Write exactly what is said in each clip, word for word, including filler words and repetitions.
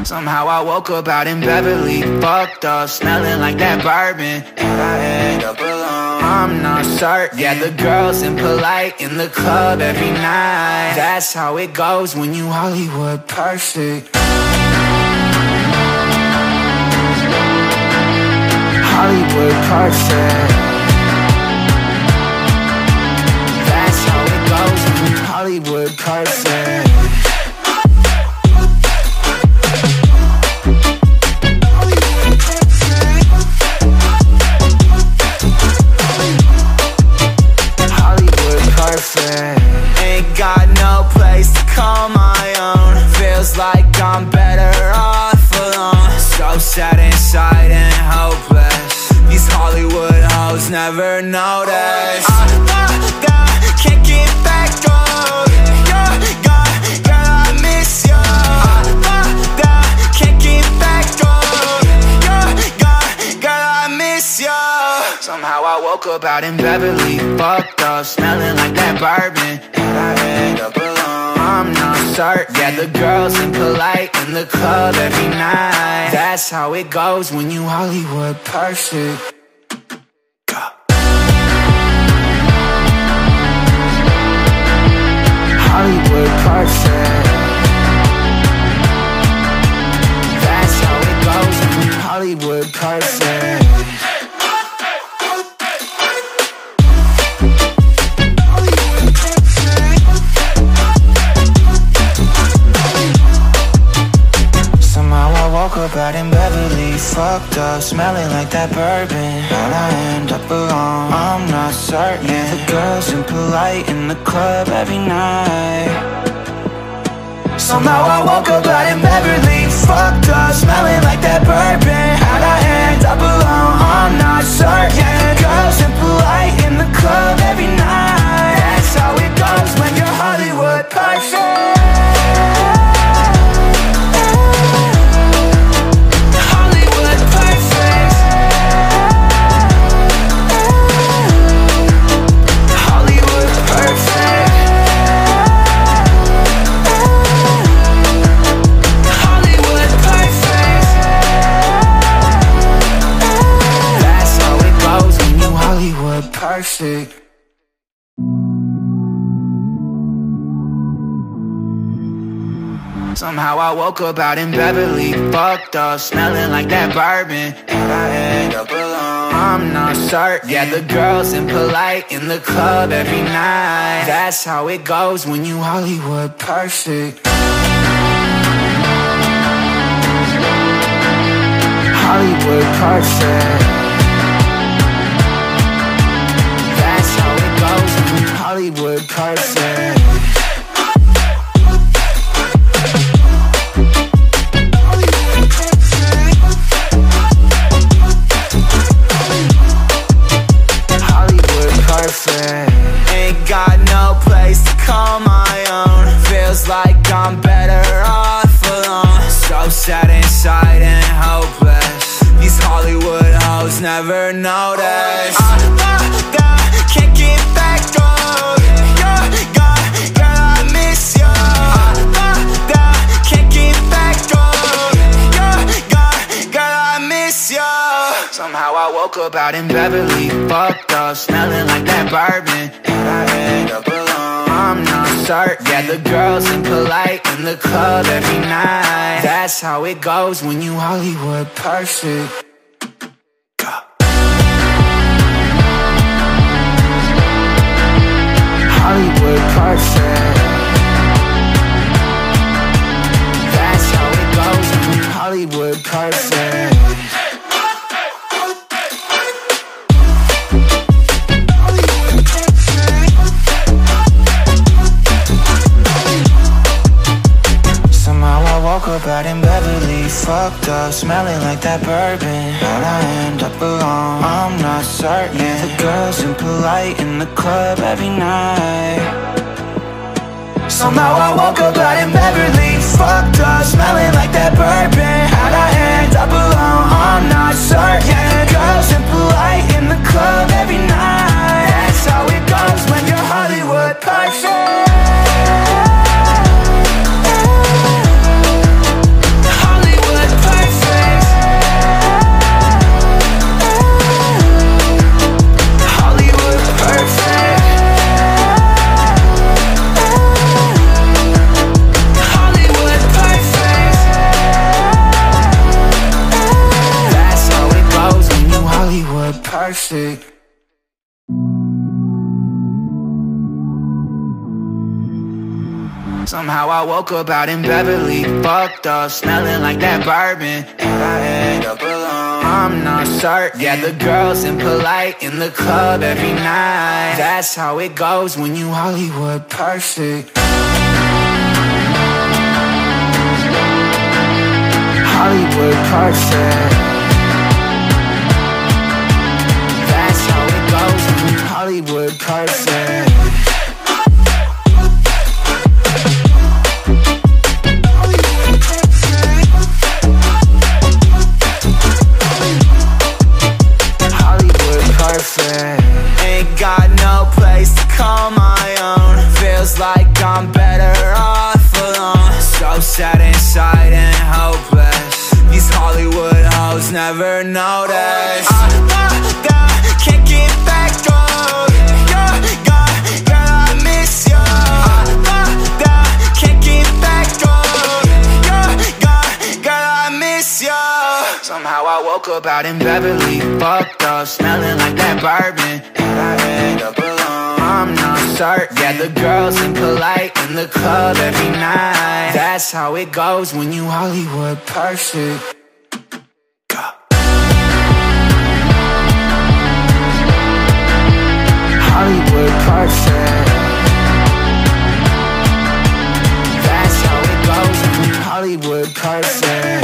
Somehow I woke up out in Beverly, fucked up, smelling like that bourbon, and I end up alone. I'm not certain. Yeah, the girls impolite in the club every night. That's how it goes when you Hollywood perfect. Hollywood perfect. That's how it goes when you Hollywood perfect. Ain't got no place to call my own. Feels like I'm better off alone. So sad inside and hopeless. These Hollywood hoes never notice. I, I can't get back on. You're gone, girl, I miss you. I, I can't get back on. You're gone, girl, I miss you. Somehow I woke up out in Beverly, fucked up, smelling like that bourbon, and I end up alone. I'm not certain. Yeah, the girls impolite in the club every night. That's how it goes when you Hollywood perfect. Hollywood perfect. That's how it goes when you Hollywood perfect. Woke up out in Beverly, fucked up, smelling like that bourbon, and I end up alone. I'm not certain. Yeah, the girls impolite in the club every night. Somehow I woke up out in Beverly, fucked up, smelling like that bourbon, and I end up alone. I'm not certain. Yeah, the girls impolite in the club every night. That's how it goes when you're Hollywood perfect. Perfect. Somehow I woke up out in Beverly, fucked up, smelling like that bourbon, and I end up alone. I'm not certain. Yeah, the girls impolite in the club every night. That's how it goes when you Hollywood perfect. Hollywood perfect. Hollywood perfect. Hollywood perfect. Ain't got no place to call my own. Feels like I'm better off alone. So sad inside and hopeless. These Hollywood hoes never notice. I, I can't get back on. Somehow I woke up out in Beverly, fucked up, smelling like that bourbon, and I end up alone. I'm not certain. Yeah, the girls impolite in the club every night. That's how it goes when you Hollywood perfect. Hollywood perfect. That's how it goes when you Hollywood perfect. Woke up out in Beverly, fucked up, smelling like that bourbon, and I end up alone. I'm not certain. Yeah, the girls impolite in the club every night. Somehow I woke up out in Beverly, fucked up, smelling like that bourbon, and I end up alone. I'm not certain. Yeah, the girls impolite in the club every night. That's how it goes when you're Hollywood perfect. Hollywood perfect. Somehow I woke up out in Beverly, fucked up, smelling like that bourbon, and I end up alone. I'm not certain. Yeah, the girls impolite in the club every night. That's how it goes when you Hollywood perfect. Hollywood perfect. That's how it goes when you Hollywood perfect. Ain't got no place to call my own. Feels like I'm better off alone. So sad inside and hopeless. These Hollywood hoes never notice. I, I, I can't get back on. You're gone, girl, I miss you. I, I, I can't get back on. You're gone, girl, I miss you. Somehow I woke up out in Beverly, fucked up, smelling like that bourbon, and I end up alone. I'm not certain. Yeah, the girls impolite in the club every night. That's how it goes when you Hollywood perfect. Hollywood perfect. That's how it goes when you Hollywood perfect.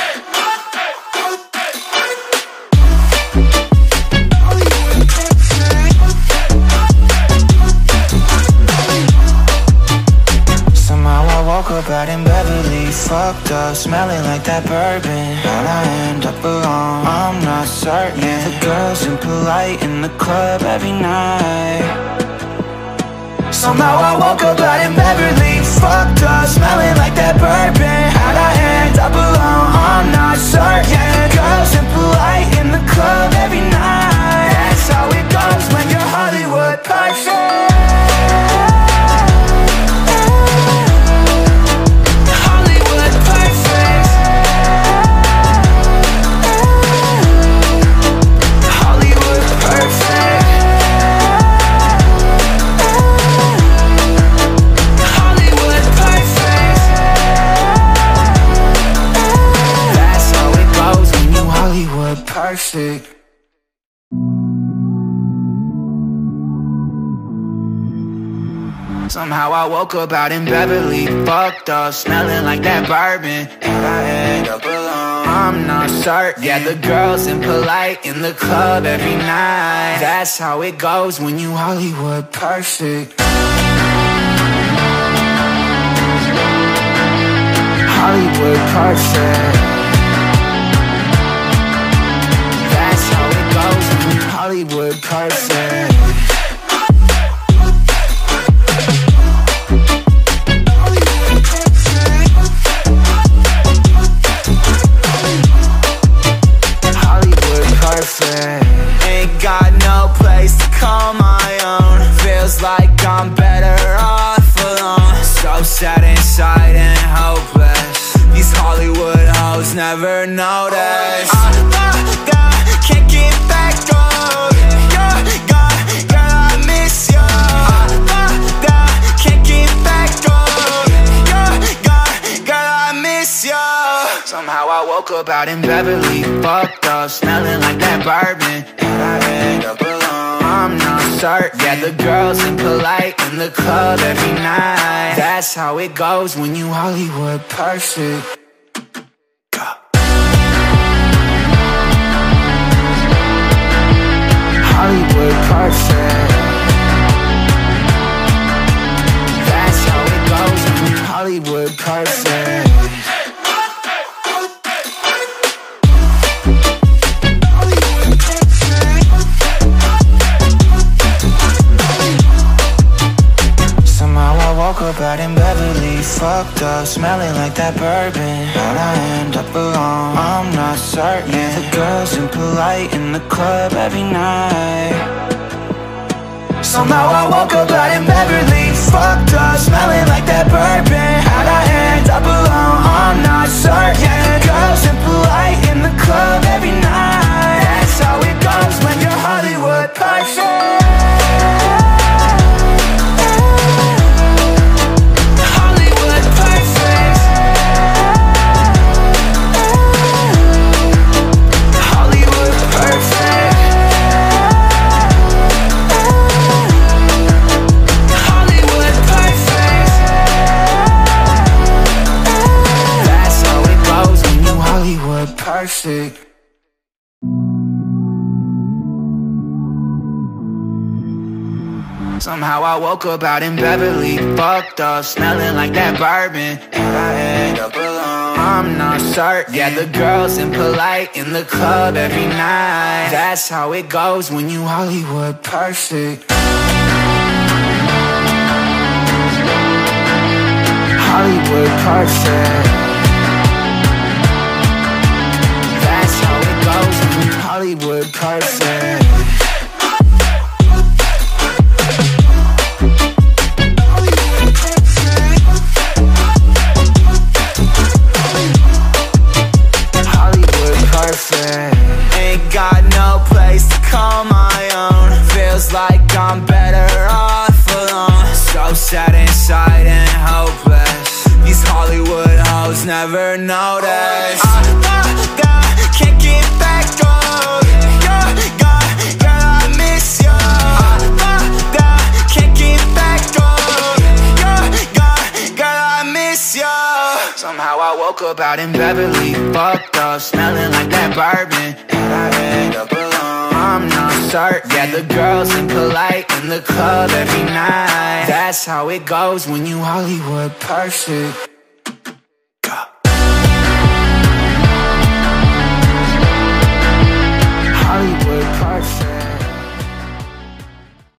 Woke up out in Beverly, fucked up, smelling like that bourbon, and I end up alone. I'm not certain. Yeah, the girls impolite in the club every night. Somehow I woke up out in Beverly, fucked up, smelling like that bourbon, and I end up alone. I'm not certain. Yeah, the girls impolite in the club every night. That's how it goes when you're Hollywood perfect. Perfect. Somehow I woke up out in Beverly, fucked up, smelling like that bourbon, and I end up alone. I'm not certain. Yeah, the girls impolite in the club every night. That's how it goes when you Hollywood perfect. Hollywood perfect. Hollywood perfect. Hollywood perfect. Ain't got no place to call my own. Feels like I'm better off alone. So sad inside and hopeless. These Hollywood hoes never notice. I, I, I can't get back on. Somehow I woke up out in Beverly, fucked up, smelling like that bourbon, and I end up alone. I'm not certain. Yeah, the girls impolite in the club every night. That's how it goes when you Hollywood perfect. Hollywood perfect. That's how it goes when you Hollywood perfect. Woke up out in Beverly, fucked up, smelling like that bourbon, and I end up alone. I'm not certain. Yeah, the girls impolite in the club every night. Somehow I woke up out in Beverly, fucked up, smelling like that bourbon, and I end up alone. I'm not certain. Yeah, the girls impolite in the club every night. That's how it goes when you're hot. perfect. Somehow I woke up out in Beverly, fucked up, smelling like that bourbon, and I end up alone. I'm not certain. Yeah, the girls impolite in the club every night. That's how it goes when you Hollywood perfect. Hollywood perfect. That's how it goes when you Hollywood perfect. Ain't got no place to call my own. Feels like I'm better off alone. So sad inside and hopeless. These Hollywood hoes never notice. I, I, I can't get back on. You're gone, girl, I miss you. I, I, I can't get back on. You're gone, girl, I miss you. Somehow I woke up out in Beverly, fucked up, smelling like that bourbon, and I end up alone. I'm not certain. Yeah, the girls impolite in the club every night. That's how it goes when you Hollywood perfect.